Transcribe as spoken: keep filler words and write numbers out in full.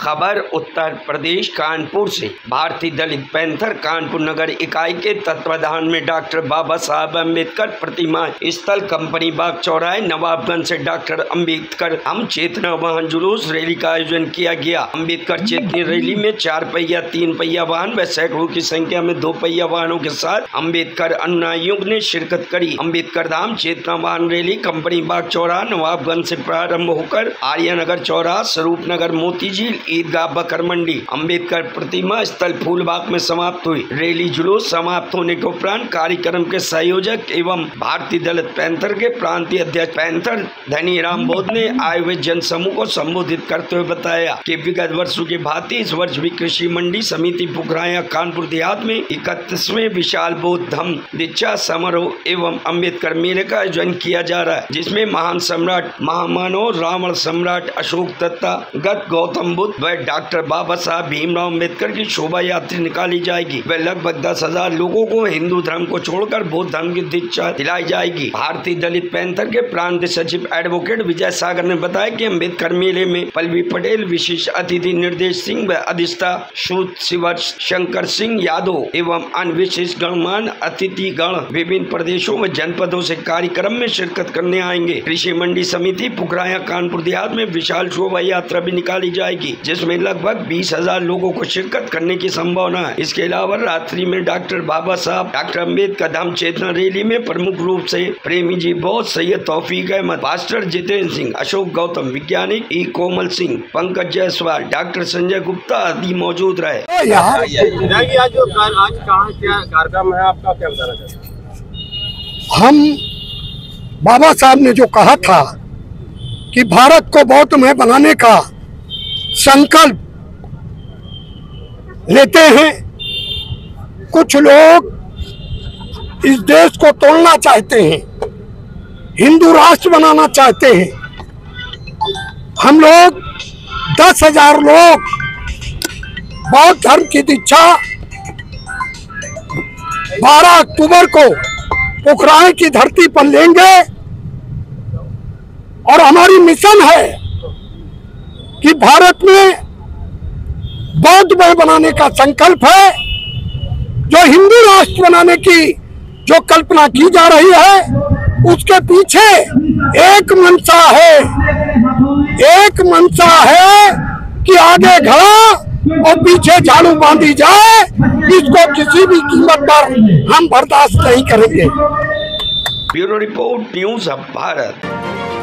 खबर उत्तर प्रदेश कानपुर से। भारतीय दलित पैंथर कानपुर नगर इकाई के तत्वाधान में डॉक्टर बाबा साहब अम्बेडकर प्रतिमा स्थल कंपनी बाग चौराहे नवाबगंज से डॉक्टर अम्बेडकर हम चेतना वाहन जुलूस रैली का आयोजन किया गया। अम्बेडकर चेतनी रैली में चार पहिया, तीन पहिया वाहन व सैकड़ों की संख्या में दो पहिया वाहनों के साथ अम्बेडकर अनुयायियों ने शिरकत करी। अम्बेडकर धाम चेतना वाहन रैली कंपनी बाग चौराहा नवाबगंज से प्रारंभ होकर आर्यनगर चौराहा, स्वरूप नगर, मोती झील, ईदगाह, बकर मंडी, अम्बेडकर प्रतिमा स्थल फूलबाग में समाप्त हुई। रैली जुलूस समाप्त होने के उपरांत कार्यक्रम के संयोजक एवं भारतीय दलित पैंथर के प्रांतीय अध्यक्ष पैंथर धनी राम बोध ने आए हुए जन समूह को संबोधित करते हुए बताया कि विगत वर्षों की भांति इस वर्ष भी कृषि मंडी समिति पुखराया कानपुर देहात में इकतीसवें विशाल बौद्ध धम्म दीक्षा समारोह एवं अम्बेडकर मेले का आयोजन किया जा रहा है, जिसमें महान सम्राट महामानव रावण सम्राट अशोक तथागत गौतम बुद्ध व डॉक्टर बाबा साहब भीमराव अम्बेडकर की शोभा यात्रा निकाली जाएगी व लगभग दस हजार लोगों को हिंदू धर्म को छोड़कर बौद्ध धर्म की दीक्षा दिलाई जाएगी। भारतीय दलित पैंथर के प्रांत सचिव एडवोकेट विजय सागर ने बताया कि अम्बेडकर मेले में पल्लवी पटेल, विशेष अतिथि निर्देश सिंह व अधिष्ठा सूत शिवर्ष शंकर सिंह यादव एवं अन्य विशेष गणमान्य अतिथि गण विभिन्न प्रदेशों व जनपदों से कार्यक्रम में शिरकत करने आएंगे। कृषि मंडी समिति पुखराया कानपुर देहात में विशाल शोभा यात्रा भी निकाली जाएगी, जिसमें लगभग बीस हजार लोगों को शिरकत करने की संभावना है। इसके अलावा रात्रि में डॉक्टर बाबा साहब डॉक्टर अम्बेडकर धाम चेतना रैली में प्रमुख रूप से प्रेमी जी बौद्ध, सैयद तौफीक अहमद, मास्टर जितेंद्र सिंह, अशोक गौतम, वैज्ञानिक ई कोमल सिंह, पंकज जायसवाल, डॉक्टर संजय गुप्ता आदि मौजूद रहे। आज जो आज कहाँ क्या कार्यक्रम है आपका, क्या बताना चाहते हैं? हम बाबा साहब ने जो कहा था कि भारत को बौद्धमय बनाने का संकल्प लेते हैं, कुछ लोग इस देश को तोड़ना चाहते हैं, हिंदू राष्ट्र बनाना चाहते हैं। हम लोग दस हजार लोग बौद्ध धर्म की दीक्षा बारह अक्टूबर को पोखराय की धरती पर लेंगे और हमारी मिशन है कि भारत में बौद्धमय बनाने का संकल्प है। जो हिंदू राष्ट्र बनाने की जो कल्पना की जा रही है, उसके पीछे एक मंशा है, एक मंशा है कि आगे घड़ा और पीछे झाड़ू बांधी जाए। इसको किसी भी कीमत पर हम बर्दाश्त नहीं करेंगे। Bureau report, news of Bharat.